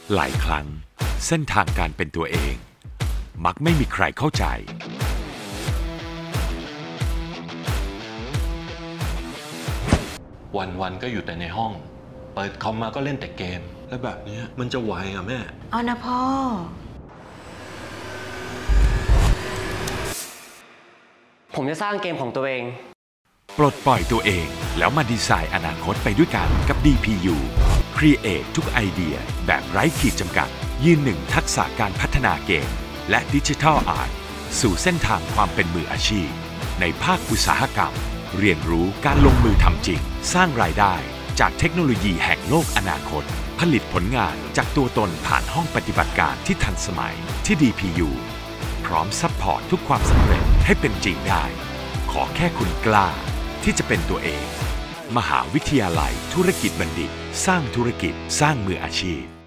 หลายครั้งเส้นทางการเป็นตัวเองมักไม่มีใครเข้าใจวันๆก็อยู่แต่ในห้องเปิดคอมมาก็เล่นแต่เกมแล้วแบบนี้มันจะไหวอ่ะแม่เอานะพ่อผมจะสร้างเกมของตัวเองปลดปล่อยตัวเองแล้วมาดีไซน์อนาคตไปด้วยกันกับ DPU Create ทุกไอเดียแบบไร้ขีดจำกัดยืนหนึ่งทักษะการพัฒนาเกมและดิจิทัลอาร์ตสู่เส้นทางความเป็นมืออาชีพในภาคอุตสาหกรรมเรียนรู้การลงมือทำจริงสร้างรายได้จากเทคโนโลยีแห่งโลกอนาคตผลิตผลงานจากตัวตนผ่านห้องปฏิบัติการที่ทันสมัยที่ DPU พร้อมซัพพอร์ตทุกความสำเร็จให้เป็นจริงได้ขอแค่คุณกล้าที่จะเป็นตัวเองมหาวิทยาลัยธุรกิจบัณฑิตสร้างธุรกิจสร้างมืออาชีพ